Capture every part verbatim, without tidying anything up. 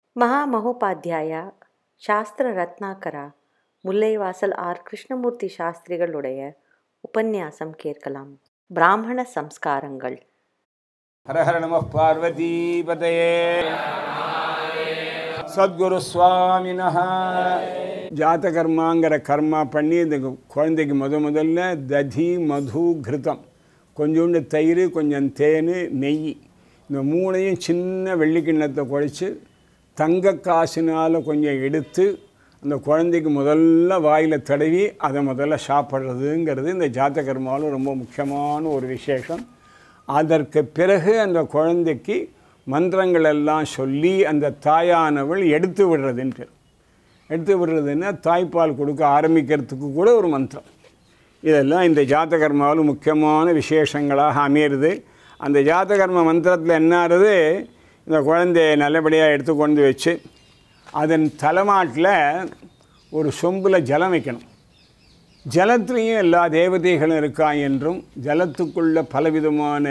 Mahamopadhyaya Shastri Ratnakara Mullaivasal R Krishnamurthy Shastrigaluடைய உபன்யாசம் கேட்கலாம். Brahmana Samskarangal. Hara Hara Namah Parvati Pataye Sadguru Swami Naha. Jātakarmaங்கிற கர்மா பண்ணி இந்த குழந்தைக்கு முத முதல்ல ததி மது கிருதம் கொஞ்சோண்டு தயிர் கொஞ்சம் தேன் நெய் இந்த மூணையும் சின்ன வெள்ளி கிண்ணத்தை குழைச்சி தங்க காசினால் கொஞ்சம் எடுத்து அந்த குழந்தைக்கு முதல்ல வாயில் தடவி அதை முதல்ல சாப்பிட்றதுங்கிறது இந்த ஜாத்தகர்மாவில் ரொம்ப முக்கியமான ஒரு விசேஷம். அதற்கு பிறகு அந்த குழந்தைக்கு மந்திரங்கள் எல்லாம் சொல்லி அந்த தாயானவள் எடுத்து விடுறதுன்னு பேர். எடுத்து விடுறதுன்னா தாய்ப்பால் கொடுக்க ஆரம்பிக்கிறதுக்கு கூட ஒரு மந்திரம். இதெல்லாம் இந்த ஜாத்தகர்மாவில் முக்கியமான விசேஷங்களாக அமையிறது. அந்த ஜாத்தகர்ம மந்திரத்தில் என்ன ஆகுது, இந்த குழந்தையை நல்லபடியாக எடுத்து கொண்டு வச்சு அதன் தலைமாட்டில் ஒரு சொம்பில் ஜலம் வைக்கணும். ஜலத்துலேயும் எல்லா தேவதைகளும் இருக்கா என்றும் ஜலத்துக்குள்ள பலவிதமான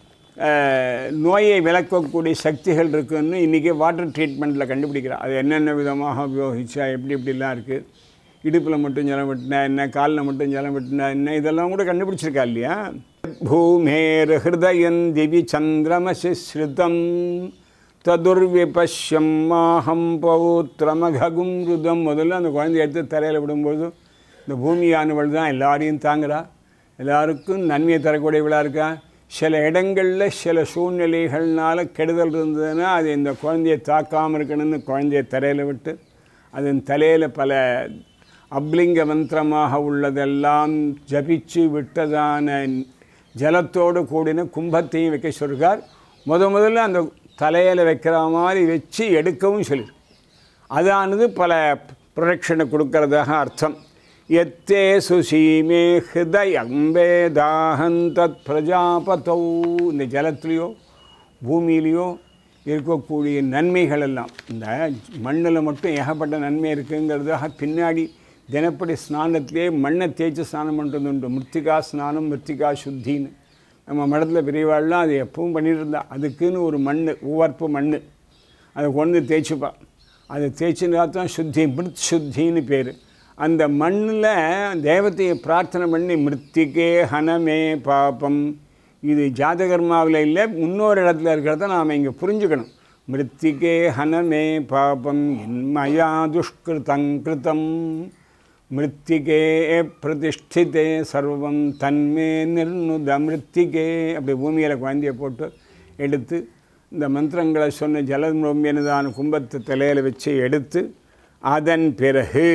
நோயை விளக்கக்கூடிய சக்திகள் இருக்குதுன்னு இன்றைக்கி வாட்டர் ட்ரீட்மெண்ட்டில் கண்டுபிடிக்கிறா. அது என்னென்ன விதமாக உபயோகிச்சா எப்படி இப்படிலாம் இருக்குது, இடுப்பில் மட்டும் ஜலம் விட்டுனா என்ன, காலில் மட்டும் ஜலம் விட்டுனா என்ன, இதெல்லாம் கூட கண்டுபிடிச்சிருக்கா இல்லையா. பூமேர் ஹிருதயன் திவி சந்திரமசி ஸ்ருதம் ததுர்விபஷ்யம் மாஹம் பௌத்ரமகும் ருதம். முதல்ல அந்த குழந்தைய எடுத்து தலையில் விடும்போது இந்த பூமியானவள் தான் எல்லாரையும் தாங்குறா, எல்லாருக்கும் நன்மையை தரக்கூடியவளாக இருக்கா. சில இடங்களில் சில சூழ்நிலைகள்னால கெடுதல் இருந்ததுன்னா அது இந்த குழந்தையை தாக்காமல் இருக்கணும்னு குழந்தைய தரையில் விட்டு அதன் தலையில் பல அப்லிங்க மந்திரமாக உள்ளதெல்லாம் ஜபிச்சு விட்டதான ஜலத்தோடு கூடின கும்பத்தையும் வைக்க சொல்கிறார். முத முதல்ல அந்த தலையில் வைக்கிற மாதிரி வச்சு எடுக்கவும் சொல்லி அதானது பல ப்ரொடெக்ஷனை கொடுக்கறதாக அர்த்தம். எத்தே சுசீமே ஹிருதயம்பேதாஹன் தத் பிரஜாபதௌ. இந்த ஜலத்துலேயோ பூமியிலையோ இருக்கக்கூடிய நன்மைகள் எல்லாம் இந்த மண்ணில் மட்டும் ஏகப்பட்ட நன்மை இருக்குங்கிறதாக பின்னாடி தினப்படி ஸ்நானத்திலே மண்ணை தேய்ச்சி ஸ்நானம் பண்ணுறது உண்டு. மிருத்திகா ஸ்நானம் மிருத்திகா சுத்தின்னு நம்ம மடத்தில் பெரியவாள்லாம் அது எப்பவும் பண்ணிகிட்டு இருந்தா. அதுக்குன்னு ஒரு மண், உவர்ப்பு மண், அதை கொண்டு தேய்ச்சிப்பா. அதை தேய்ச்சினா தான் சுத்தி, மிருத் சுத்தின்னு பேர். அந்த மண்ணில் தேவத்தையை பிரார்த்தனை பண்ணி மிருத்திகே ஹனமே பாபம். இது ஜாதகர்மாவில் இல்லை, முன்னோரு இடத்துல இருக்கிறத நாம் இங்கே புரிஞ்சுக்கணும். மிருத்திகே ஹனமே பாபம் என்மயா துஷ்கிருதங் கிருதம் மிருத்திகே பிரதிஷ்டிதே சர்வம் தன்மே நிர்ணுத மிருத்திகே. அப்படி பூமியில் குழந்தையை போட்டு எடுத்து இந்த மந்திரங்களை சொன்ன ஜலம் ரொம்பியனதான கும்பத்தை தலையில் வச்சு எடுத்து அதன் பிறகு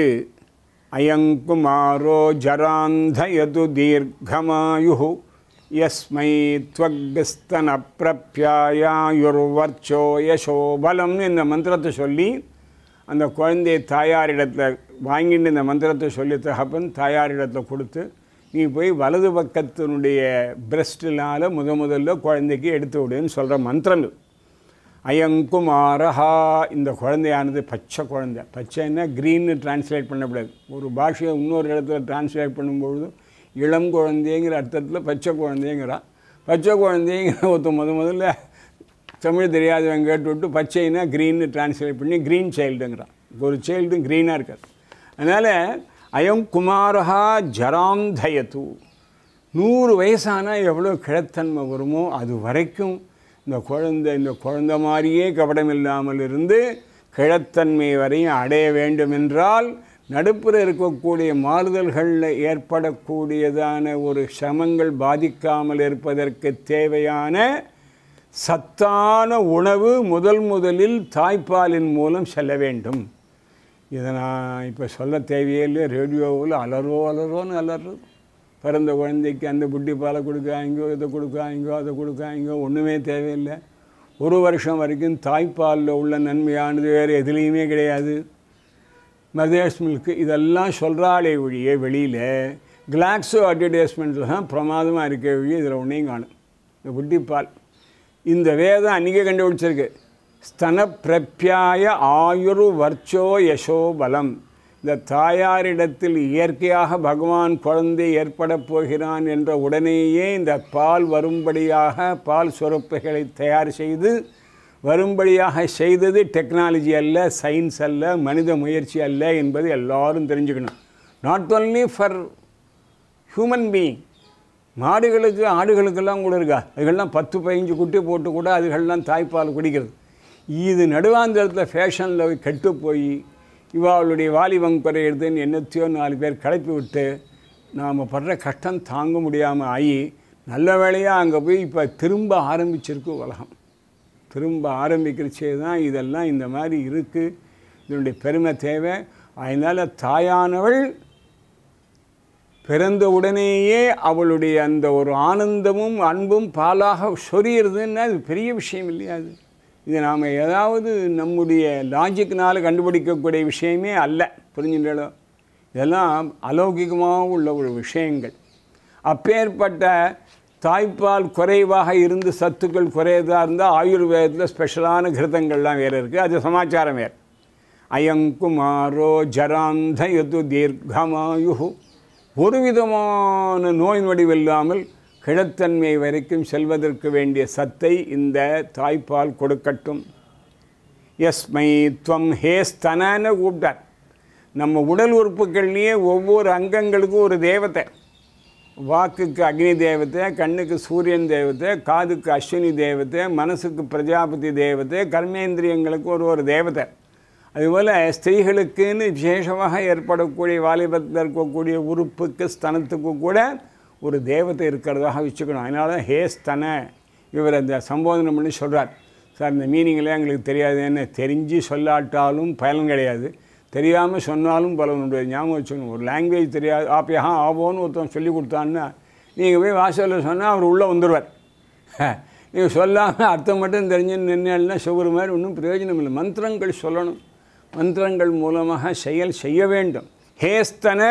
அயங்குமாரோ ஜராந்தயது தீர்க்கமாயு யஸ்மை த்வக்ஸ்தன பிரப்யாயுர்வர்ச்சோ யசோபலம்னு இந்த மந்திரத்தை சொல்லி அந்த குழந்தையை தாயாரிடத்தில் வாங்கிட்டு இந்த மந்திரத்தை சொல்லி தகப்பன் தாயாரிடத்தில் கொடுத்து நீ போய் வலது பக்கத்தினுடைய பிரஸ்டினால் முத முதல்ல குழந்தைக்கு எடுத்து விடுன்னு சொல்கிற மந்திரங்கள். அயங்குமாரஹா. இந்த குழந்தையானது பச்சை குழந்தை. பச்சைன்னா க்ரீன்னு டிரான்ஸ்லேட் பண்ணக்கூடாது. ஒரு பாஷையை இன்னொரு இடத்துல டிரான்ஸ்லேட் பண்ணும்பொழுது இளம் குழந்தைங்கிற அர்த்தத்தில் பச்சை குழந்தைங்கிறா. பச்சை குழந்தைங்கிற ஒருத்த முத முதல்ல தமிழ் தெரியாதவங்க கேட்டு விட்டு பச்சைன்னா க்ரீன்னு டிரான்ஸ்லேட் பண்ணி க்ரீன் சைல்டுங்கிறான். ஒரு சைல்டு க்ரீனாக இருக்காது. அதனால் அயம் குமாரஹா ஜராந்தயத்து. நூறு வயசானால் எவ்வளோ கிழத்தன்மை வருமோ அது வரைக்கும் இந்த குழந்தை இந்த குழந்தை மாதிரியே கபடம் இல்லாமல் இருந்து கிழத்தன்மை வரையும் அடைய வேண்டும் என்றால் நடுப்புற இருக்கக்கூடிய மாறுதல்களில் ஏற்படக்கூடியதான ஒரு சிரமங்கள் பாதிக்காமல் இருப்பதற்கு தேவையான சத்தான உணவு முதல் முதலில் தாய்ப்பாலின் மூலம் செல்ல வேண்டும். இதை நான் இப்போ சொல்ல தேவையே இல்லை. ரேடியோவில் அலறோ அலறோன்னு அலறது. பிறந்த குழந்தைக்கு அந்த புட்டி பாலை கொடுக்காங்கோ, இதை கொடுக்காங்கோ, அதை கொடுக்காங்கோ, ஒன்றுமே தேவையில்லை. ஒரு வருஷம் வரைக்கும் தாய்ப்பாலில் உள்ள நன்மையானது வேறு எதுலேயுமே கிடையாது. மதர்ஸ் மில்க்கு இதெல்லாம் சொல்கிறாளே ஒழிய வெளியில் கிளாக்ஸோ அட்வர்டைஸ்மெண்ட்டில் தான் பிரமாதமாக இருக்க ஒழிய இதில் ஒன்றையும் காணும். இந்த புட்டிப்பால் இந்த வேதம் அன்றைக்கே கண்டுபிடிச்சிருக்கு. ஸ்தன பிரப்யாய ஆயுரு வர்ச்சோ யசோ பலம். இந்த தாயாரிடத்தில் இயற்கையாக பகவான் குழந்தை ஏற்பட போகிறான் என்ற உடனேயே இந்த பால் வரும்படியாக பால் சுரப்புகளை தயார் செய்து வரும்படியாக செய்தது டெக்னாலஜி அல்ல, சயின்ஸ் அல்ல, மனித முயற்சி அல்ல என்பது எல்லாரும் தெரிஞ்சுக்கணும். Not only for human being. மாடுகளுக்கு ஆடுகளுக்கெல்லாம் கூட இருக்கா, அதுகள்லாம் பத்து பதினஞ்சு குட்டி போட்டு கூட அதுகள்லாம் தாய்ப்பால் குடிக்கிறது. இது நடுவாந்திரத்தில் ஃபேஷனில் கெட்டு போய் இவாளுடைய வாலிபம் குறையிறதுன்னு என்னத்தையோ நாலு பேர் கிளப்பி விட்டு நாம் படுற கஷ்டம் தாங்க முடியாமல் ஆகி நல்ல வேளையாக அங்கே போய் இப்போ திரும்ப ஆரம்பிச்சிருக்கு உலகம். திரும்ப ஆரம்பிக்கிறச்சே தான் இதெல்லாம் இந்த மாதிரி இருக்குது. இதனுடைய பெருமை தேவை. அதனால் தாயானவள் பிறந்த உடனேயே அவளுடைய அந்த ஒரு ஆனந்தமும் அன்பும் பாலாக சொரியிறதுன்னா அது பெரிய விஷயம் இல்லையா? அது இது நாம் ஏதாவது நம்முடைய லாஜிக்னால் கண்டுபிடிக்கக்கூடிய விஷயமே அல்ல. புரிஞ்சுங்களோ? இதெல்லாம் அலௌகிகமாக உள்ள ஒரு விஷயங்கள். அப்பேற்பட்ட தாய்ப்பால் குறைவாக இருந்து சத்துக்கள் குறையதாக இருந்தால் ஆயுர்வேதத்தில் ஸ்பெஷலான கிருதங்கள்லாம் வேறு இருக்குது. அது சமாச்சாரம் வேறு. அயங்குமாரோ ஜராந்தயது தீர்க்கமாயு. ஒரு விதமான நோய் நொடிவில்லாமல் கிழத்தன்மை வரைக்கும் செல்வதற்கு வேண்டிய சத்தை இந்த தாய்ப்பால் கொடுக்கட்டும். எஸ்மை துவம் ஹேஸ்தனன்னு கூப்பிட்டார். நம்ம உடல் உறுப்புகள்லேயே ஒவ்வொரு அங்கங்களுக்கும் ஒரு தேவதை. வாக்குக்கு அக்னி தேவதை, கண்ணுக்கு சூரியன் தேவதை, காதுக்கு அஸ்வினி தேவதை, மனசுக்கு பிரஜாபதி தேவதை, கர்மேந்திரியங்களுக்கு ஒரு ஒரு தேவதை. அதுபோல் ஸ்திரீகளுக்குன்னு விசேஷமாக ஏற்படக்கூடிய வாலிபத்தில் இருக்கக்கூடிய உறுப்புக்கு ஸ்தனத்துக்கு கூட ஒரு தேவதை இருக்கிறதாக வச்சுக்கணும். அதனால தான் ஹே ஸ்தன இவர் அந்த சம்போதனை பண்ணி சொல்கிறார். சார் இந்த மீனிங்லாம் எங்களுக்கு தெரியாதுன்னு. தெரிஞ்சு சொல்லாட்டாலும் பயன் கிடையாது, தெரியாமல் சொன்னாலும் பலன் உண்டு. ஞாபகம் வச்சுக்கணும். ஒரு லாங்குவேஜ் தெரியாது, ஆப்பியா ஆவோன்னு ஒருத்தன் சொல்லி கொடுத்தான்னா நீங்கள் போய் வாசலில் சொன்னால் அவர் உள்ளே வந்துடுவார். நீங்கள் சொல்லாமல் அர்த்தம் மட்டும் தெரிஞ்சு நின்னா சுவர் மாதிரி ஒன்றும் பிரயோஜனம் இல்லை. மந்திரங்கள் சொல்லணும், மந்திரங்கள் மூலமாக செயல் செய்ய வேண்டும். ஹேஸ்தன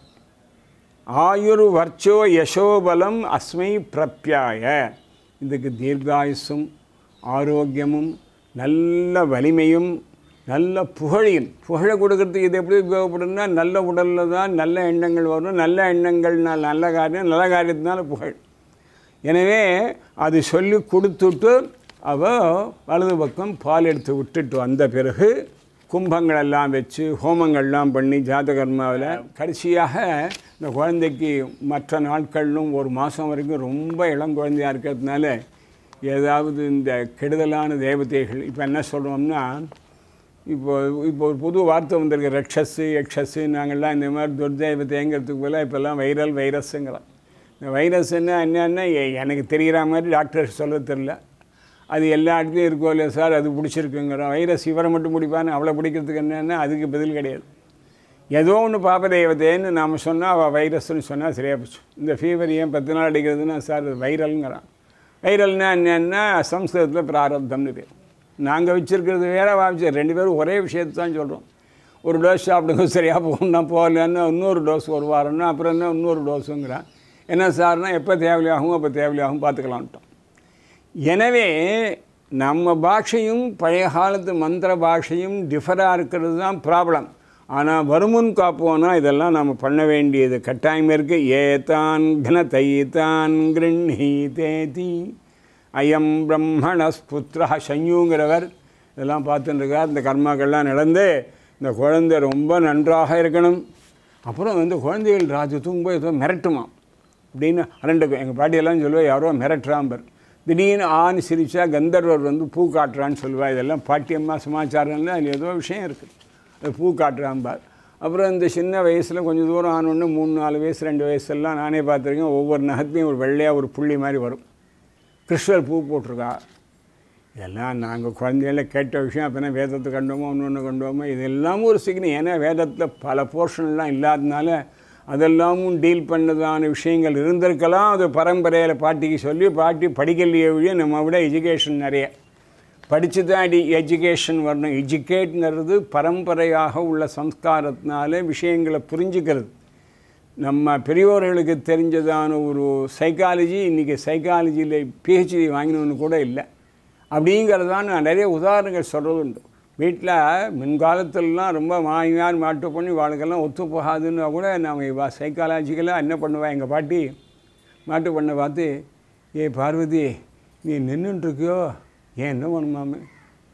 ஆயுர் வர்ச்சோ யசோபலம் அஸ்மை பிரப்யாய. இதுக்கு தீர்காயுசும் ஆரோக்கியமும் நல்ல வலிமையும் நல்ல புகழையும். புகழை கொடுக்கறதுக்கு இது எப்படி உபயோகப்படுதுன்னா நல்ல உடலில் தான் நல்ல எண்ணங்கள் வரும். நல்ல எண்ணங்கள்னால் நல்ல காரியம், நல்ல காரியத்தினால புகழ். எனவே அது சொல்லி கொடுத்துட்டு அவள் வலது பக்கம் பால் எடுத்து விட்டுட்டு வந்த பிறகு கும்பங்களெல்லாம் வச்சு ஹோமங்கள்லாம் பண்ணி ஜாதகர்மாவில் கடைசியாக இந்த குழந்தைக்கு மற்ற நாட்களிலும் ஒரு மாதம் வரைக்கும் ரொம்ப இளம் குழந்தையாக இருக்கிறதுனால ஏதாவது இந்த கெடுதலான தேவதைகள் இப்போ என்ன சொல்கிறோம்னா, இப்போ இப்போ ஒரு புது வார்த்தை வந்திருக்கு, ரக்ஷஸு எக்ஷஸு. நாங்கள்லாம் இந்த மாதிரி துர்தேவதைங்கிறதுக்கு போல இப்போல்லாம் வைரல் வைரஸுங்கிறோம். இந்த வைரஸ்ன்னா என்னென்னா எனக்கு தெரிகிற மாதிரி டாக்டர் சொல்ல தெரில. அது எல்லா இடத்துலையும் இருக்கோ இல்லையா சார், அது பிடிச்சிருக்குங்கிறோம். வைரஸ் இவரை மட்டும் பிடிப்பான்னு அவளை பிடிக்கிறதுக்கு என்னென்னா அதுக்கு பதில் கிடையாது. ஏதோ ஒன்று பாப்பதேவதேன்னு நாம் சொன்னால் அவள் வைரஸ்ன்னு சொன்னால் சரியாக போச்சு. இந்த ஃபீவர் ஏன் பத்து நாள் அடிக்கிறதுனா சார் அது வைரலுங்கிறான். வைரல்னா என்னென்னா சம்ஸ்கிருதத்தில் பிராரப்தம்னு பேர். நாங்கள் வச்சுருக்கிறது வேறு வாபிச்சு ரெண்டு பேரும் ஒரே விஷயத்தை தான் சொல்கிறோம். ஒரு டோஸ் சாப்பிடுங்க சரியாக போகணும்னா போகலன்னா இன்னொரு டோஸ் ஒரு வாரம்னா அப்புறம் என்ன இன்னொரு டோஸுங்கிறான். என்ன சார்னா எப்போ தேவையாகும் அப்போ தேவையாகும் பார்த்துக்கலான்ட்டோம். எனவே நம்ம பாஷையும் பழைய காலத்து மந்திர பாஷையும் டிஃபராக இருக்கிறது தான் ப்ராப்ளம். ஆனால் வருமுன் காப்போனா இதெல்லாம் நம்ம பண்ண வேண்டியது கட்டாயம் இருக்குது. ஏதான் கனதைதான் கிருண்ணீதேதி அயம் பிரம்மணஸ்புத்ரா சஞ்சுங்கிறவர் இதெல்லாம் பார்த்துட்டுருக்கார். இந்த கர்மாக்கள்லாம் நடந்து இந்த குழந்தை ரொம்ப நன்றாக இருக்கணும். அப்புறம் வந்து குழந்தைகள் ராஜு தூங்கும்போது ஏதோ மிரட்டுமா அப்படின்னு அரண்டுக்கும். எங்கள் பாட்டியெல்லாம் சொல்லுவா யாரோ மிரட்டுறாம்பர். திடீர்னு ஆண் சிரிச்சா கந்தர்வர் வந்து பூ காட்டுறான்னு சொல்லுவாள். இதெல்லாம் பாட்டியம்மா சமாச்சாரம்ல அதில் ஏதோ விஷயம் இருக்குது. அது பூ காட்டுறாம்பார். அப்புறம் இந்த சின்ன வயசில் கொஞ்சம் தூரம் ஆனோன்னு மூணு நாலு வயசு ரெண்டு வயசுலாம் நானே பார்த்துருக்கேன். ஒவ்வொரு நகத்தையும் ஒரு வெள்ளையாக ஒரு புள்ளி மாதிரி வரும். கிருஷ்ணர் பூ போட்டிருக்கா. இதெல்லாம் நாங்கள் குழந்தைகள கேட்ட விஷயம். அப்போனா வேதத்தை கண்டோமோ ஒன்று ஒன்று கண்டோமோ இதெல்லாமும் ஒரு சிக்னி. ஏன்னா வேதத்தில் பல போர்ஷன்லாம் இல்லாததுனால அதெல்லாமும் டீல் பண்ணதான விஷயங்கள் இருந்திருக்கலாம். அது பரம்பரையில் பாட்டிக்கு சொல்லி பாட்டி படிக்கலையே வழியே நம்ம விட எஜுகேஷன் நிறைய படித்து தான் அடி எஜுகேஷன் வரணும். எஜுகேட்ங்கிறது பரம்பரையாக உள்ள சம்ஸ்காரத்தினால விஷயங்களை புரிஞ்சுக்கிறது. நம்ம பெரியோர்களுக்கு தெரிஞ்சதான ஒரு சைக்காலஜி இன்றைக்கி சைக்காலஜியில் பிஹெச்டி வாங்கினவனு கூட இல்லை. அப்படிங்கிறதான் நான் நிறைய உதாரணங்கள் சொல்கிறது உண்டு. வீட்டில் முன்காலத்திலலாம் ரொம்ப மாமியார் மாட்டு பண்ணி வாழ்க்கெல்லாம் ஒத்து போகாதுன்னா கூட நாம் வா சைக்காலஜிக்கலாக என்ன பண்ணுவேன். எங்கள் பாட்டி மாட்டு பண்ணை பார்த்து, ஏ பார்வதி நீ நின்றுட்டுருக்கியோ ஏன் என்ன பண்ணுமாமே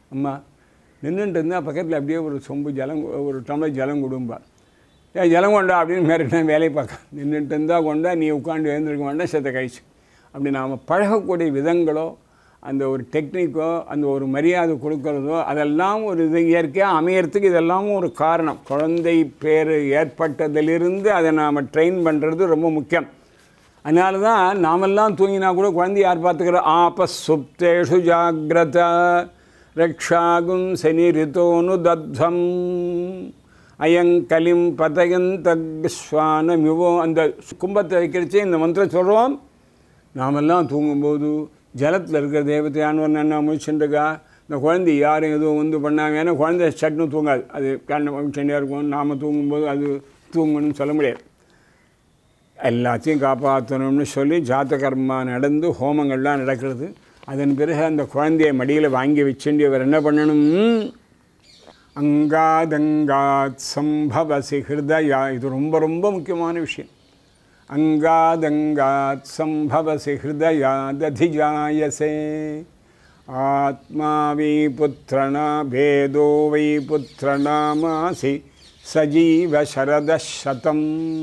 அம்மா நின்றுட்டு இருந்தால் பக்கத்தில் அப்படியே ஒரு சொம்பு ஜலம் ஒரு டம்ளர் ஜலம் கொடும்பா. ஏன் ஜலம் கொண்டா அப்படின்னு மேலே வேலையை பார்க்க நின்றுட்டு இருந்தால் கொண்டா நீ உட்காந்து எழுந்திருக்க வேண்டாம் செத்த கழிச்சு. அப்படி நாம் பழகக்கூடிய விதங்களோ அந்த ஒரு டெக்னிக்கோ அந்த ஒரு மரியாதை கொடுக்கறதோ அதெல்லாம் ஒரு இது இயற்கையாக அமையறதுக்கு இதெல்லாம் ஒரு காரணம். குழந்தை பேர் ஏற்பட்டதிலிருந்து அதை நாம் ட்ரெயின் பண்ணுறது ரொம்ப முக்கியம். அதனால தான் நாமெல்லாம் தூங்கினா கூட குழந்தை யார் பார்த்துக்கிற ஆப சுப்தேஷு ஜாகிரத ரக்ஷாகும் சனி ரிதோனு தத்வம் அயங்கலிம் பதயந்தஸ்வான மிவோ. அந்த கும்பத்தை வைக்கிறச்சே இந்த மந்திரம் சொல்கிறோம். நாமெல்லாம் தூங்கும்போது ஜலத்தில் இருக்கிற தேவதையானவர் என்ன முடிச்சுட்டுக்கா இந்த குழந்தை யாரும் எதுவும் வந்து பண்ணாங்க. ஏன்னா குழந்தை சட்டுன்னு தூங்காது, அது கண்ணை முடிச்சுட்டே இருக்கும். நாம் தூங்கும்போது அது தூங்கணும்னு சொல்ல முடியாது. எல்லாத்தையும் காப்பாற்றணும்னு சொல்லி ஜாத்தகர்மா நடந்து ஹோமங்கள்லாம் நடக்கிறது. அதன் பிறகு அந்த குழந்தையை மடியில் வாங்கி வச்சுட்டு இவர் என்ன பண்ணணும், அங்காதங்காத் சம்பவசி ஹிருதயா. இது ரொம்ப ரொம்ப முக்கியமான விஷயம். அங்காதங்காத் சம்பவசி ஹிருதயா ததிஜாயசே ஆத்மா வை புத்திரணா வேதோ வை புத்திரணாமாசி சஜீவ சரதசதம்.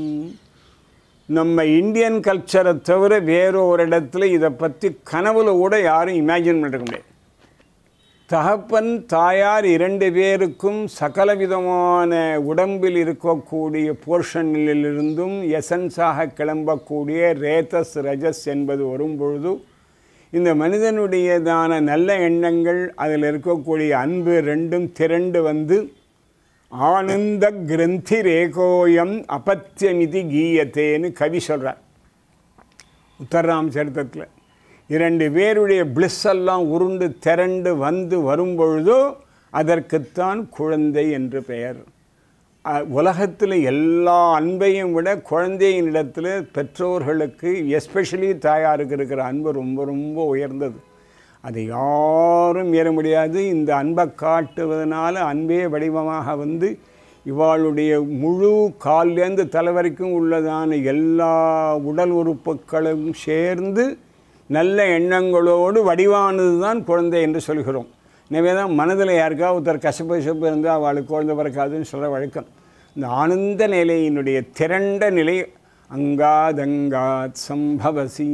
நம்ம இந்தியன் கல்ச்சரை தவிர வேறு ஒரு இடத்துல இதை பற்றி கனவுல கூட யாரும் இமேஜின் பண்ணிக்க முடியாது. தகப்பன் தாயார் இரண்டு பேருக்கும் சகல விதமான உடம்பில் இருக்கக்கூடிய போர்ஷனிலிருந்தும் எசன்ஸாக கிளம்பக்கூடிய ரேதஸ் ரஜஸ் என்பது வரும்பொழுது இந்த மனிதனுடையதான நல்ல எண்ணங்கள் அதில் இருக்கக்கூடிய அன்பு ரெண்டும் திரண்டு வந்து ஆனந்த கிரந்தி ரேகோயம் அபத்தியமிதி கீயத்தேன்னு கவி சொல்கிறார் உத்தரராம் சரித்திரத்தில். இரண்டு பேருடைய பிளிஸ்ஸெல்லாம் உருண்டு திரண்டு வந்து வரும்பொழுதோ அதற்குத்தான் குழந்தை என்று பெயர். உலகத்தில் எல்லா அன்பையும் விட குழந்தையின் இடத்துல பெற்றோர்களுக்கு எஸ்பெஷலி தாயாருக்கு இருக்கிற அன்பு ரொம்ப ரொம்ப உயர்ந்தது. அதை யாரும் மீற முடியாது. இந்த அன்பை காட்டுவதனால அன்பே வடிவமாக வந்து இவாளுடைய முழு கால்லேருந்து தலை வரைக்கும் உள்ளதான எல்லா உடல் உறுப்புகளும் சேர்ந்து நல்ல எண்ணங்களோடு வடிவானது தான் குழந்தை என்று சொல்கிறோம். எனவே தான் மனதில் யாருக்கா ஒருத்தர் கசப்பு கசப்பு இருந்தால் அவளுக்கு குழந்தை பிறக்காதுன்னு சொல்கிற வழக்கம். இந்த ஆனந்த நிலையினுடைய திரண்ட நிலை அங்காதங்காத் சம்பவசி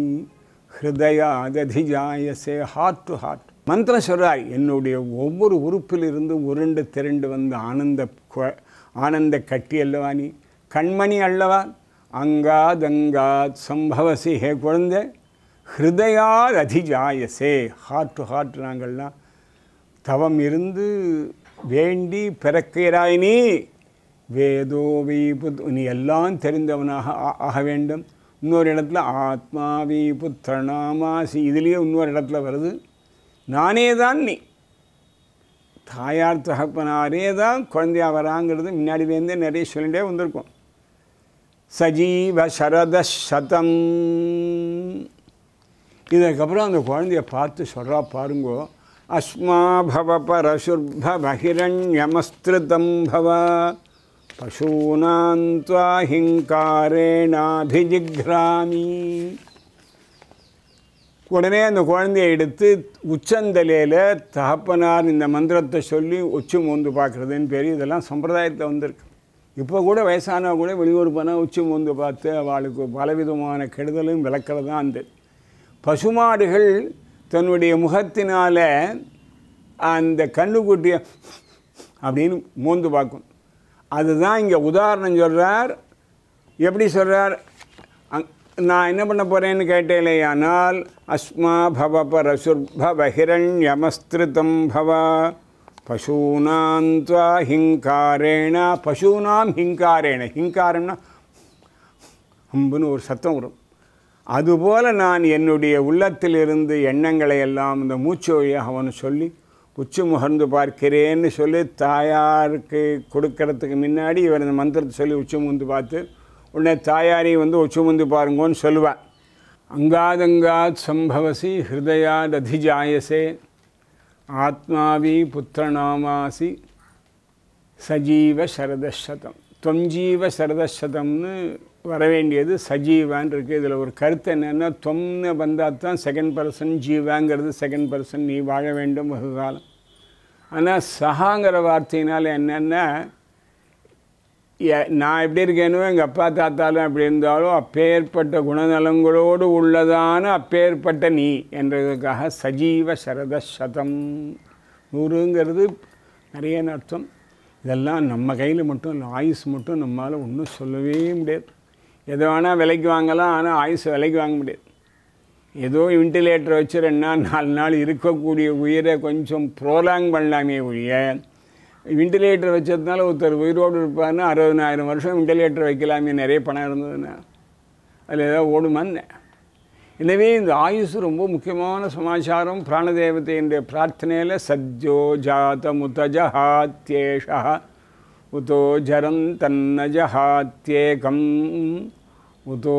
ஹிருதயாததிஜாயசே ஹார்ட் டு ஹார்ட். மந்திரம் சொல்கிறார், என்னுடைய ஒவ்வொரு உறுப்பிலிருந்து உருண்டு திரண்டு வந்து ஆனந்த ஆனந்த கட்டி அல்லவா நீ, கண்மணி அல்லவா. அங்காதங்காத் சம்பவசி ஹே குழந்தை, ஹிருதயாத் அதிஜாயசே ஹார்ட் டு ஹார்ட். நாங்கள்லாம் தவம் இருந்து வேண்டி பிறக்கிறாய் நீ. வேதோவி புத், நீ எல்லாம் தெரிந்தவனாக ஆக வேண்டும். இன்னொரு இடத்துல ஆத்மாவி புத்திரணாமாசி, இதுலேயே இன்னொரு இடத்துல வருது நானே தான் நீ. தாயார் தகப்பனாரே தான் குழந்தையாக வராங்கிறது முன்னாடி வேந்தே நிறைய சொல்லிகிட்டே வந்திருக்கோம். சஜீவ சரதசதம். இதுக்கப்புறம் அந்த குழந்தைய பார்த்து சொல்கிறா பாருங்கோ, அஸ்மா பவ பரசுர்ப பகிரண்யமஸ்திருதம் பவ பசூனாந்த்வா ஹிங்காரேணாபிஜிக்ராமி. உடனே அந்த குழந்தையை எடுத்து உச்சந்தலையில் தகப்பனார் இந்த மந்திரத்தை சொல்லி உச்சி மோந்து பார்க்குறதுன்னு பேர். இதெல்லாம் சம்பிரதாயத்தில் வந்திருக்கு. இப்போ கூட வயசானவங்க கூட வெளியூர் போனால் உச்சி மோந்து பார்த்து அவளுக்கு பலவிதமான கெடுதலும் விளக்கிறது தான் அந்த பசுமாடுகள் தன்னுடைய முகத்தினால் அந்த கண்ணுக்குட்டியை அப்படின்னு மோந்து பார்க்கும். அதுதான் இங்கே உதாரணம் சொல்கிறார். எப்படி சொல்கிறார், நான் என்ன பண்ண போகிறேன்னு கேட்டேலையானால் அஸ்மா பவ பரசுர்ப பகிரண்யமஸ்திருதம் பவ பசூனாந்த்வா ஹிங்காரேண. பசூனாம் ஹிங்காரேண, ஹிங்காரம்னா அம்புன்னு ஒரு சத்தம் வரும். அதுபோல் நான் என்னுடைய உள்ளத்திலிருந்து எண்ணங்களை எல்லாம் இந்த மூச்சு வழியாக அவனு சொல்லி உச்சி முகர்ந்து பார்க்கிறேன்னு சொல்லி தாயாருக்கு கொடுக்கறதுக்கு முன்னாடி இவர் இந்த மந்திரத்தை சொல்லி உச்சி முந்து பார்த்து உடனே தாயாரையும் வந்து உச்சி முந்து பாருங்கன்னு சொல்லுவாள். அங்காதங்காத் சம்பவசி ஹிருதயாத் அதிஜாயசே ஆத்மாவி புத்திரநாமாசி சஜீவ சரதசதம். தொஞ்சீவ சரதசதம்னு வரவேண்டியது சஜீவான் இருக்குது. இதில் ஒரு கருத்து என்னென்னா, தொம்னு வந்தால் தான் செகண்ட் பர்சன், ஜீவாங்கிறது செகண்ட் பர்சன். நீ வாழ வேண்டும் ஒரு காலம். ஆனால் சகாங்கிற வார்த்தையினால் என்னென்னா நான் எப்படி இருக்கேனோ எங்கள் அப்பா தாத்தாலும் அப்படி இருந்தாலும் அப்பேற்பட்ட குணநலங்களோடு உள்ளதான அப்பேற்பட்ட நீ என்றதுக்காக சஜீவ சரத சதம் நூறுங்கிறது நிறைய அர்த்தம். இதெல்லாம் நம்ம கையில் மட்டும் இல்லை, ஆயுஸ் மட்டும் நம்மளால் ஒன்றும் சொல்லவே முடியாது. எதை வேணால் விலைக்கு வாங்கலாம், ஆனால் ஆயுஸ் விலைக்கு வாங்க முடியாது. ஏதோ வெண்டிலேட்டரை வச்சு ரெண்டு நாள் நாலு நாள் இருக்கக்கூடிய உயிரை கொஞ்சம் ப்ரோலாங் பண்ணலாமே ஒழிய, வெண்டிலேட்டர் வச்சதுனால ஒருத்தர் உயிரோடு இருப்பார்னா அறுபதாயிரம் வருஷம் வெண்டிலேட்டர் வைக்கலாமே நிறைய பணம் இருந்ததுன்னா அதில் ஏதாவது ஓடுமான்னு. எனவே இந்த ஆயுசு ரொம்ப முக்கியமான சமாச்சாரம். பிராணதேவதையினுடைய பிரார்த்தனையில் சத்யோ ஜாதமுத ஜஹாத்யேஷா உதோ ஜரம் தன்ன ஜஹாத்யேகம் உதோ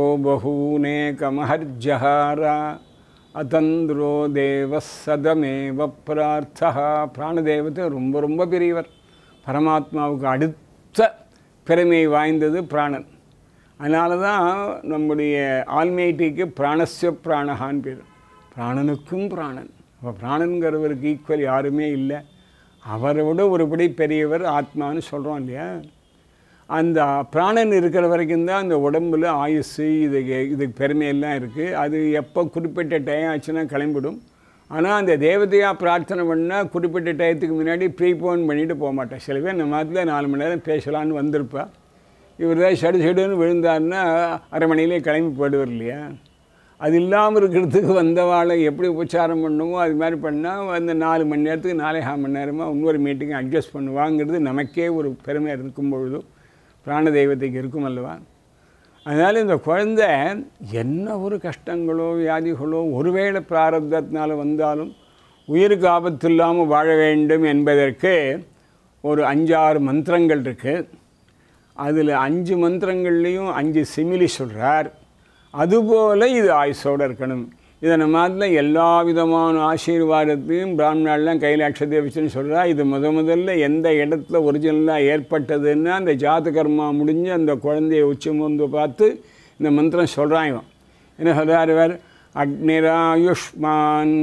பகூனேகமஹர்ஜஹாரா அதந்திரோ தேவ சதமேவ பிரார்த்தா. பிராணதேவத்தை ரொம்ப ரொம்ப பெரியவர். பரமாத்மாவுக்கு அடுத்த பெருமை வாய்ந்தது பிராணன். அதனால தான் நம்முடைய ஆல்மைட்டிக்கு பிராணஸ்ய பிராணஹான் பேர். பிராணனுக்கும் பிராணன். அப்போ பிராணனுங்கிறவருக்கு ஈக்குவல் யாருமே இல்லை. அவரை விட ஒருபடி பெரியவர் ஆத்மான்னு சொல்கிறோம் இல்லையா. அந்த பிராணன் இருக்கிற வரைக்கும் தான் அந்த உடம்பில் ஆயுசு இதுக்கு இதுக்கு பெருமையெல்லாம் இருக்குது. அது எப்போ குறிப்பிட்ட டைம் ஆச்சுன்னா கிளம்பிடும். ஆனால் அந்த தேவதையாக பிரார்த்தனை பண்ணால் குறிப்பிட்ட டயத்துக்கு முன்னாடி ப்ரீபோன் பண்ணிவிட்டு போக மாட்டேன். சில பேர் நம்ம மாதத்தில் நாலு மணி நேரம் பேசலான்னு வந்திருப்பா. இவர் தான் சடு சடுன்னு விழுந்தாருன்னா அரை மணிலே கிளம்பி போயிடுவார் இல்லையா. அது இல்லாமல் இருக்கிறதுக்கு வந்தவாளை எப்படி உபச்சாரம் பண்ணுமோ அது மாதிரி பண்ணால் அந்த நாலு மணி நேரத்துக்கு நாலே ஆறு மணி நேரமாக இன்னொரு மீட்டிங்கை அட்ஜஸ்ட் பண்ணுவாங்கிறது நமக்கே ஒரு பெருமை இருக்கும் பொழுதும் பிராண தெய்வத்துக்கு இருக்கும் அல்லவா. அதனால் இந்த குழந்தை என்ன ஒரு கஷ்டங்களோ வியாதிகளோ ஒருவேளை பிராரப்தத்தினால் வந்தாலும் உயிருக்கு ஆபத்து இல்லாமல் வாழ வேண்டும் என்பதற்கு ஒரு அஞ்சாறு மந்திரங்கள் இருக்குது. அதில் அஞ்சு மந்திரங்கள்லேயும் அஞ்சு சிமிலி சொல்கிறார். அதுபோல் இது ஆயுசோடு இருக்கணும். இதை நம்ம அதில் எல்லா விதமான ஆசீர்வாதத்தையும் பிராமணாலாம் கையில் அக்ஷதை வச்சுன்னு சொல்கிறா. இது முத முதல்ல எந்த இடத்துல ஒரிஜினலாக ஏற்பட்டதுன்னா அந்த ஜாதகர்மா முடிஞ்சு அந்த குழந்தைய உச்சி முந்து பார்த்து இந்த மந்திரம் சொல்கிறான் இவன். என்ன சொல்கிறார் இவர்? அக்னிராயுஷ்மான்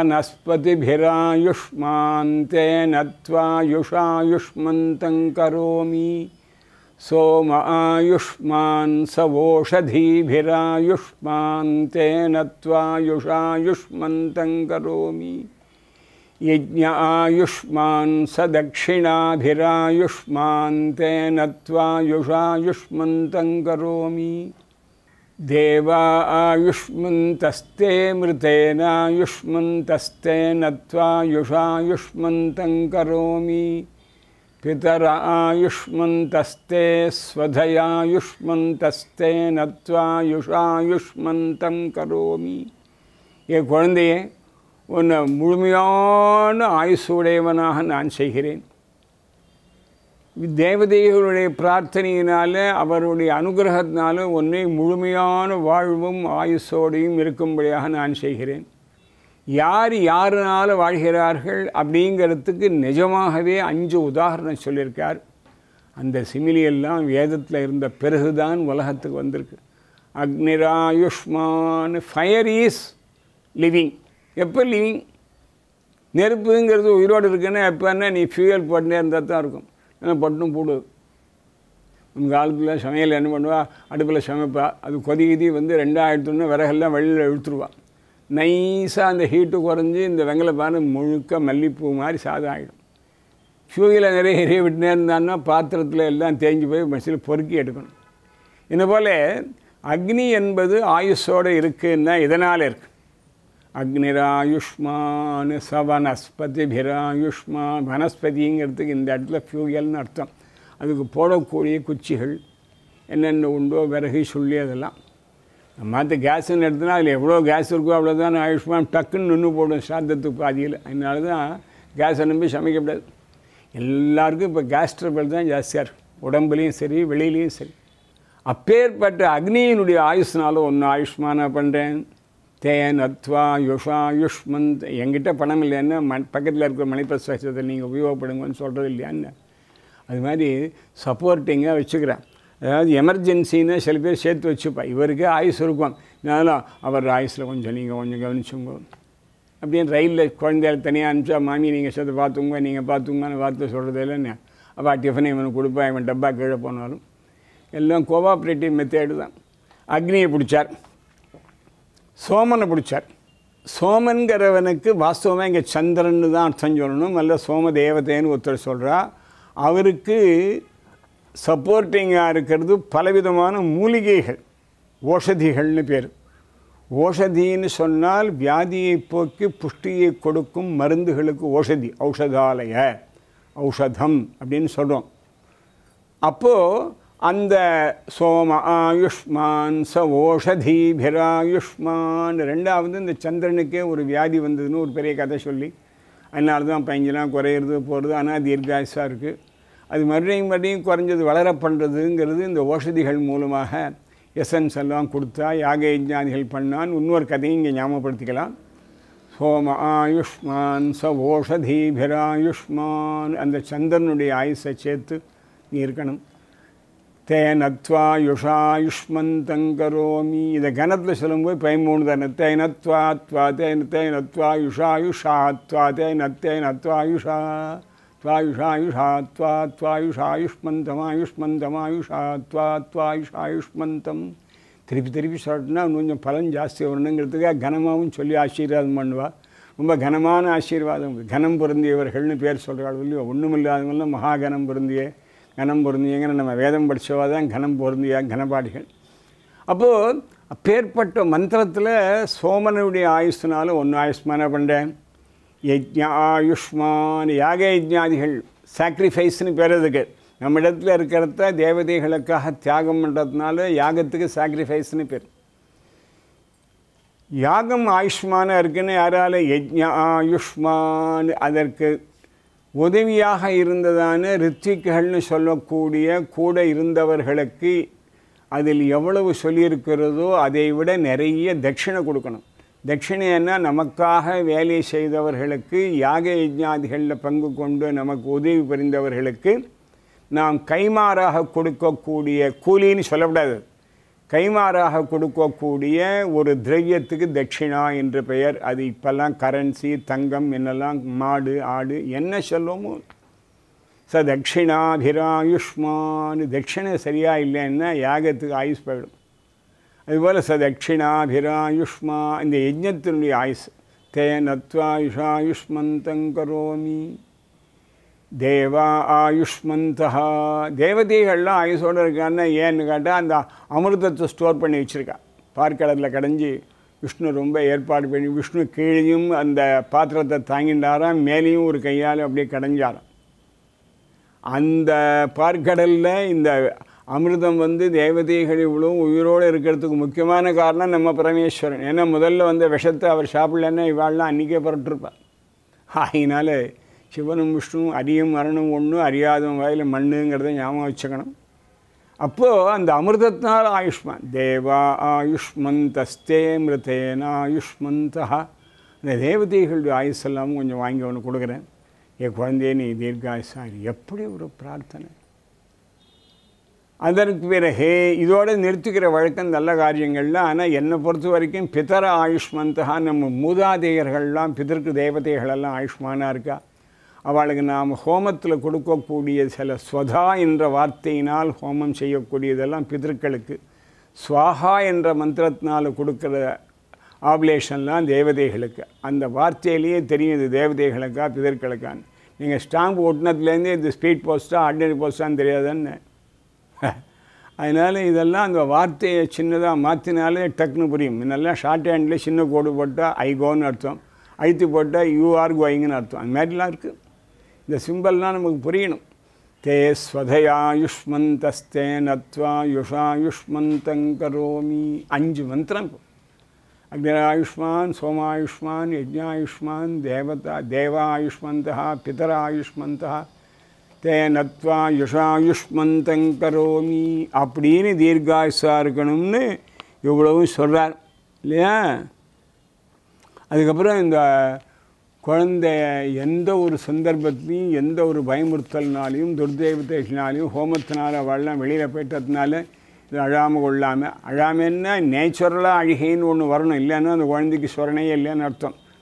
சவனஸ்பதிபிராயுஷ்மான் தேனத்வாயுஷாயுஷ்மந்தங் கரோமி सोम आयुष्मान सवोषधीभिरायुष्मान तेन त्वायुषायुष्मन्तं करोमि यज्ञ आयुष्मान सदक्षिणाभिरायुष्मान तेन त्वायुषायुष्मन्तं करोमि देवा आयुष्मन्तस्ते मृतेनायुष्मन्तस्तेन त्वायुषायुष्मन्तं करोमि पितर आयुष्मन्तस्ते स्वधयायुष्मन्तस्तेन त्वायुषायुष्मन्तं करोमि. ये குழந்தையே உன்னை முழுமையான ஆயுசுடையவனாக நான் செய்கிறேன். தேவதைகளுடைய பிரார்த்தனையினால அவருடைய அனுகிரகத்தினால உன்னை முழுமையான வாழ்வும் ஆயுசோடையும் இருக்கும்படியாக நான் செய்கிறேன். யார் யாருனால வாழ்கிறார்கள் அப்படிங்கிறதுக்கு நிஜமாகவே அஞ்சு உதாரணம் சொல்லியிருக்கார். அந்த சிமிலியெல்லாம் வேதத்தில் இருந்த பிறகுதான் உலகத்துக்கு வந்திருக்கு. அக்னிராயுஷ்மான், ஃபயர் இஸ் லிவிங். எப்போ லிவிங்? நெருப்புங்கிறது உயிரோடு இருக்குன்னா எப்போன்னா நீ ஃபியூயல் போட்டுனே இருந்தால் தான் இருக்கும். ஏன்னா பட்டும் போடுது. உங்கள் காலத்தில் சமையல் என்ன பண்ணுவா? அடுப்பில் சமைப்பா. அது கொதிக்குதி வந்து ரெண்டாயிரத்துன்னு விறகெல்லாம் வெளியில் இழுத்துருவா. நைஸாக அந்த ஹீட்டு குறைஞ்சி இந்த வெங்கல பானை முழுக்க மல்லிப்பூ மாதிரி சாதம் ஆகிடும். ஃபியூயில் நிறைய எரிய விட்டுனே இருந்தான்னா பாத்திரத்தில் எல்லாம் தேஞ்சு போய் மசில் பொறுக்கி எடுக்கணும். இந்த போல் அக்னி என்பது ஆயுஷோடு இருக்குன்னா இதனால் இருக்குது. அக்னிராயுஷ்மான் சவனஸ்பதிபிராயுஷ்மான். வனஸ்பதிங்கிறதுக்கு இந்த இடத்துல ஃபியூயல்னு அர்த்தம். அதுக்கு போடக்கூடிய குச்சிகள் என்னென்ன உண்டோ விறகு சொல்லி அதெல்லாம். மற்ற கேஸுன்னு எடுத்தோன்னா அதில் எவ்வளோ கேஸ் இருக்கோ அவ்வளோதான் ஆயுஷ்மான் டக்குன்னு நின்று போடும் சாதத்துக்கு பாதியில். அதனால தான் கேஸை நம்பி சமைக்கப்படாது. எல்லாருக்கும் இப்போ கேஸ் ட்ரபிள் தான் ஜாஸ்தியாக இருக்குது, உடம்புலேயும் சரி வெளியிலையும் சரி. அப்பேற்பட்ட அக்னியினுடைய ஆயுஷ்னாலும் ஒன்று ஆயுஷ்மானாக பண்ணுறேன். தேன் அத்வா யுஷாயுஷ்மந்த். என்கிட்ட பணம் இல்லைன்னா ம பக்கத்தில் இருக்கிற மணிப்பிரசாசத்தை நீங்கள் உபயோகப்படுங்கன்னு சொல்கிறது இல்லையான்னு அது மாதிரி சப்போர்ட்டிங்காக வச்சுக்கிறேன். அதாவது எமர்ஜென்சின்னு சில பேர் சேர்த்து வச்சுப்பா. இவருக்கே ஆயுஸ் இருக்கும், அதனால் அவர் ஆயுஸில் கொஞ்சம் நீங்கள் கொஞ்சம் கவனிச்சுங்க. அப்படின்னு ரயிலில் குழந்தையால் தனியாக அனுப்பிச்சா மாமி நீங்கள் சேர்த்து பார்த்துங்க நீங்கள் பார்த்துங்கன்னு வார்த்தை சொல்கிறது இல்லைன்னு அப்போ டிஃபனை இவனுக்கு கொடுப்பா இவன் டப்பா கீழே போனாலும் எல்லாம் கோஆப்ரேட்டிவ் மெத்தேடு தான். அக்னியை பிடிச்சார், சோமனை பிடிச்சார். சோமன்கிறவனுக்கு வாஸ்தவமாக இங்கே சந்திரன்னு தான் அர்த்தம் சொல்லணும், நல்ல சோம தேவதைன்னு ஒருத்தர் சொல்கிறா. அவருக்கு சப்போர்ட்டிங்காக இருக்கிறது பலவிதமான மூலிகைகள், ஓஷதிகள்னு பேர். ஓஷதின்னு சொன்னால் வியாதியை போக்கி புஷ்டியை கொடுக்கும் மருந்துகளுக்கு ஓஷதி, ஔஷதாலய, ஔஷதம் அப்படின்னு சொல்கிறோம். அப்போது அந்த சோம ஆயுஷ்மான் ச ஓஷதீபிராயுஷ்மான், ரெண்டாவது இந்த சந்திரனுக்கே ஒரு வியாதி வந்ததுன்னு ஒரு பெரிய கதை சொல்லி அதனால தான் பைஞ்சலாம் குறையிறது போகிறது, ஆனால் தீர்காயுசாக இருக்குது. அது மறுபடியும் மறுபடியும் குறைஞ்சது வளர பண்ணுறதுங்கிறது இந்த ஓஷதிகள் மூலமாக எசன்ஸ் எல்லாம் கொடுத்தா யாக யஜ்ஞாதிகள் பண்ணான்னு இன்னொரு கதையும் இங்கே ஞாபகப்படுத்திக்கலாம். சோம ஆயுஷ்மான் ச ஓஷதீபிராயுஷ்மான், அந்த சந்திரனுடைய ஆயுஷை சேர்த்து நீ இருக்கணும். தேனத்வாயுஷாயுஷ்மந்தங்கரோமி, இதை கணத்தில் சொல்லும்போது பதிமூணு தானே. தேனத்வா த்வா தேன தேனத்வாயுஷாயுஷா த்வா தேன தேனத்வாயுஷா த்வாயுஷாயுஷா த்வா த்வாயுஷாயுஷாயுஷ்மந்தமாயுஷ்மந்தமாயுஷா த்வா த்வாயுஷாயுஷ்மந்தம். திருப்பி திருப்பி சொல்லட்டுனா கொஞ்சம் பலன் ஜாஸ்தி வரணுங்கிறதுக்காக கனமாகவும் சொல்லி ஆசீர்வாதம் பண்ணுவா. ரொம்ப கனமான ஆசீர்வாதம், கனம் பொருந்தியவர்கள்னு பேர் சொல்கிறாள் இல்லையோ. ஒன்றும் இல்லாதவங்களாம் மகாகனம் பொருந்திய கனம் பொருந்தியங்கிற நம்ம வேதம் படித்தவா தான் கனம் பொருந்தியா கனபாடிகள். அப்போது அப்பேற்பட்ட மந்திரத்தில் சோமனுடைய ஆயுஷ்னால ஒன்று ஆயுஷ்மான பண்ணுறேன். யஜ்ஞ ஆயுஷ்மான், யாக யஜ்ஞாதிகள் சாக்ரிஃபைஸ்னு பேர். அதுக்கு நம்ம இடத்துல இருக்கிறத தேவதைகளுக்காக தியாகம் பண்ணுறதுனால யாகத்துக்கு சாக்ரிஃபைஸ்னு பேர். யாகம் ஆயுஷ்மானாக இருக்குன்னு யாரால் யஜ்ஞ ஆயுஷ்மான், அதற்கு உதவியாக இருந்ததான ரித்விக்குகள்னு சொல்லக்கூடிய கூட இருந்தவர்களுக்கு அதில் எவ்வளவு சொல்லியிருக்கிறதோ அதை விட நிறைய தட்சிணை கொடுக்கணும். தட்சிணைன்னா நமக்காக வேலை செய்தவர்களுக்கு, யாக யஜ்ஞாதிகளில் பங்கு கொண்டு நமக்கு உதவி புரிந்தவர்களுக்கு நாம் கைமாறாக கொடுக்கக்கூடிய கூலின்னு சொல்லக்கூடாது, கைமாறாக கொடுக்கக்கூடிய ஒரு திரவியத்துக்கு தட்சிணா என்று பெயர். அது இப்போல்லாம் கரன்சி, தங்கம், என்னெல்லாம் மாடு ஆடு என்ன சொல்லுமோ. ச தட்சிணாபிராயுஷ்மான், தட்சிணை சரியாக இல்லைன்னா யாகத்துக்கு ஆயுஷ் போயிடும். அதுபோல் ச தட்சிணாபிராயுஷ்மா, இந்த யஜ்ஞத்தினுடைய ஆயுஷ். தேனத்வாயுஷாயுஷ்மந்தங்கரோமி தேவா ஆயுஷ்மந்தா, தேவதைகள்லாம் ஆயுஷோடு இருக்கான்னு ஏன்னு கேட்டால் அந்த அமிர்தத்தை ஸ்டோர் பண்ணி வச்சுருக்கா. பார்க்கடலில் கடைஞ்சி விஷ்ணு ரொம்ப ஏற்பாடு பண்ணி, விஷ்ணு கீழையும் அந்த பாத்திரத்தை தாங்கிண்டாராம், மேலேயும் ஒரு கையால் அப்படியே கடைஞ்சாராம். அந்த பார்க்கடலில் இந்த அமிர்தம் வந்து தேவதைகள் இவ்வளோ உயிரோடு இருக்கிறதுக்கு முக்கியமான காரணம் நம்ம பரமேஸ்வரன். ஏன்னா முதல்ல வந்த விஷத்தை அவர் சாப்பிடலன்னா இவாள்லாம் அன்றைக்கே புரட்டிருப்பார். ஆகினால சிவனும் விஷ்ணுவும் அறியும் மரணம் ஒன்று, அறியாதவன் வாயில் மண்ணுங்கிறத ஞாபகம் வச்சுக்கணும். அப்போது அந்த அமிர்தத்தினால் ஆயுஷ்மான். தேவா ஆயுஷ்மந்தஸ்தே மிருத்தேன ஆயுஷ்மந்தா, இந்த தேவதைகளுடைய ஆயுஷ் எல்லாமும் கொஞ்சம் வாங்கி ஒன்று கொடுக்குறேன். என் குழந்தையே நீ தீர்காயுஷாரி. எப்படி ஒரு பிரார்த்தனை! அதற்கு பிறகு இதோடு நிறுத்திக்கிற வழக்கம் நல்ல காரியங்கள்லாம். ஆனால் என்னை பொறுத்த வரைக்கும் பிதர ஆயுஷ்மந்தா, நம்ம மூதாதையர்கள்லாம் பிதற்கு தேவதைகளெல்லாம் ஆயுஷ்மானாக இருக்கா. அவளுக்கு நாம் ஹோமத்தில் கொடுக்கக்கூடிய சில ஸ்வதா என்ற வார்த்தையினால் ஹோமம் செய்யக்கூடியதெல்லாம் பிதர்களுக்கு, ஸ்வாஹா என்ற மந்திரத்தினால் கொடுக்குற ஆப்லேஷன்லாம் தேவதைகளுக்கு. அந்த வார்த்தையிலேயே தெரியும் இது தேவதைகளுக்கா பிதர்களுக்கான்னு. நீங்கள் ஸ்டாம்ப் ஒட்டினத்துலேருந்தே இது ஸ்பீட் போஸ்ட்டாக ஆர்டினரி போஸ்ட்டான்னு தெரியாதுன்னு. அதனால் இதெல்லாம் அந்த வார்த்தையை சின்னதாக மாற்றினாலே டக்குன்னு புரியும். முன்னெல்லாம் ஷார்ட் ஹேண்டில் சின்ன கோடு போட்டால் ஐ கோன்னு அர்த்தம், அழுத்தி போட்டால் யூ ஆர் கோயிங்னு அர்த்தம். அந்த மாதிரிலாம் இருக்குது. இந்த சிம்பல்லாம் நமக்கு புரியணும். தே ஸ்வதயாயுஷ்மந்தஸ்தே நத்வா யுஷாயுஷ்மந்தங்கரோமி, அஞ்சு மந்திரம். அக்னிராயுஷ்மான், சோமாயுஷ்மான், யஜ்ஞாயுஷ்மான், தேவதா தேவாயுஷ்மந்தா, பிதராயுஷ்மந்தா, தே நத்வா யுஷாயுஷ்மந்தங்கரோமி அப்படின்னு தீர்காயுஷாக இருக்கணும்னு இவ்வளவும் சொல்கிறார் இல்லையா. அதுக்கப்புறம் இந்த குழந்தை எந்த ஒரு சந்தர்ப்பத்திலையும் எந்த ஒரு பயமுறுத்தல்னாலையும் துர்தேவதைகள்னாலையும் ஹோமத்தினால் அவள்லாம் வெளியில் போயிட்டதுனால இது அழாமல் கொள்ளாமல், அழாமன்னா நேச்சுரலாக அழுகைன்னு ஒன்று வரணும், இல்லைன்னா அந்த குழந்தைக்கு சொரணையே இல்லைன்னு அர்த்தம்.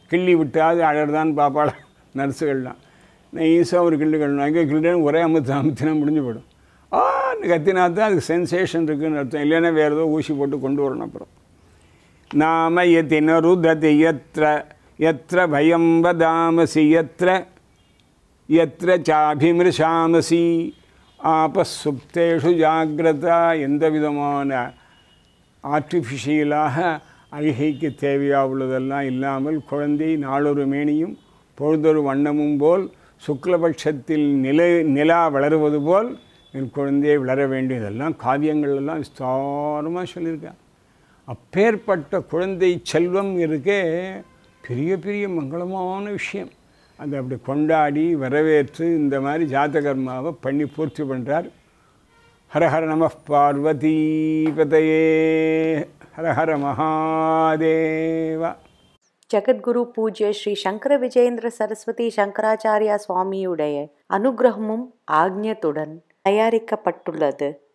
கிள்ளி விட்டாது அழகுதான் பாப்பாளா நர்ஸுகள்லாம். நைஸாக ஒரு கிள்ளி கட்டணும், அங்கே கிள்ளின்னு ஒரே அமுத்து அமுத்தினா முடிஞ்சு போயிடும். ஆ கத்தினா தான் அதுக்கு சென்சேஷன் இருக்குதுன்னு அர்த்தம். இல்லைன்னா வேறு ஏதோ ஊசி போட்டு கொண்டு வரணும். அப்புறம் நாம யதினருததி யத்ர யத்ர பயம் வதாமசி யத்ர யத்ர சாபிமிருஷாமசி ஆபசுப்தேஷு ஜாகிரதா. எந்த விதமான ஆர்டிஃபிஷியலாக அழுகைக்கு தேவையாக உள்ளதெல்லாம் இல்லாமல் குழந்தை நாளொரு மேனியும் பொழுதொரு வண்ணமும் போல் சுக்லபட்சத்தில் நிலை நிலா வளருவது போல் என் குழந்தையை வளர வேண்டியதெல்லாம் காவியங்கள்லாம் விஸ்தாரமாக சொல்லியிருக்கேன். அப்பேற்பட்ட குழந்தை செல்வம் இருக்கே பெரிய பெரிய மங்களமான விஷயம். அதை அப்படி கொண்டாடி வரவேற்று இந்த மாதிரி ஜாத்தகர்மாவை பண்ணி பூர்த்தி பண்ணுறார். ஹரஹர நம பார்வதி பதையே ஹரஹர மகாதேவா. ஜகத்குரு பூஜ்ய ஸ்ரீ சங்கர விஜயேந்திர சரஸ்வதி சங்கராச்சாரியா சுவாமியுடைய அனுகிரகமும் ஆக்ஞத்துடன் தயாரிக்கப்பட்டுள்ளது.